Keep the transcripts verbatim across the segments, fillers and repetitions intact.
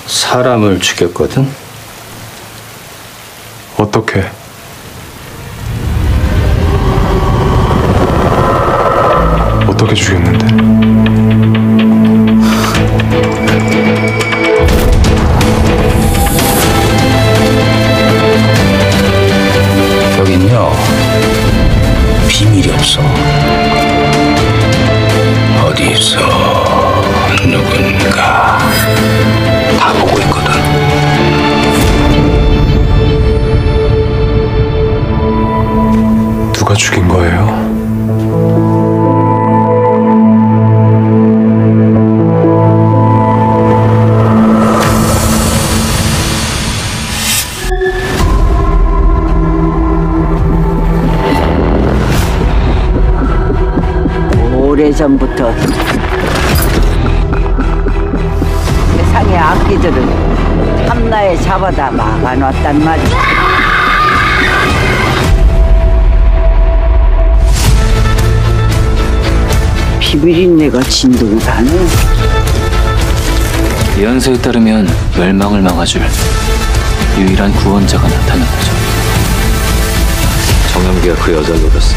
사람을 죽였거든. 어떻게? 어떻게 죽였는데? 여긴요, 비밀이 없어. 어디서 누군가 다 보고 있거든. 누가 죽인 거예요? 오래전부터 세상의 악기들은 함나에 잡아다 막아놨단 말이야. 비밀인 내가 진동사네. 예언서에 따르면 멸망을 막아줄 유일한 구원자가 나타난 거죠. 정영기가 그 여자를 노렸어.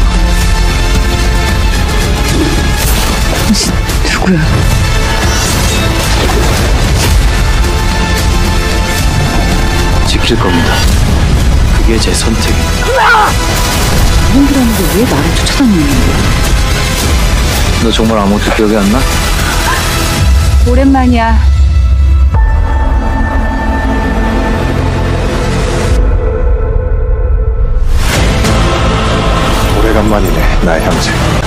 당신 누구야? 지킬 겁니다. 그게 제 선택입니다. 형이라는 게 왜 나를 쫓아다니는 거야? 너 정말 아무것도 기억이 안 나? 오랜만이야. 오래간만이네, 나의 형제.